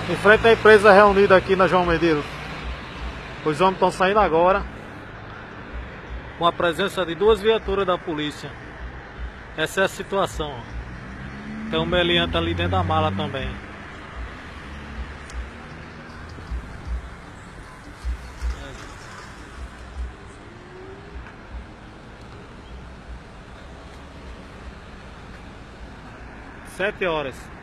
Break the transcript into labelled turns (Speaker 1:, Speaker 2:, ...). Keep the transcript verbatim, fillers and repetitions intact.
Speaker 1: Em frente à empresa reunida aqui na João Medeiros. Os homens estão saindo agora, com a presença de duas viaturas da polícia. Essa é a situação. Tem um meliante ali dentro da mala também. Sete horas.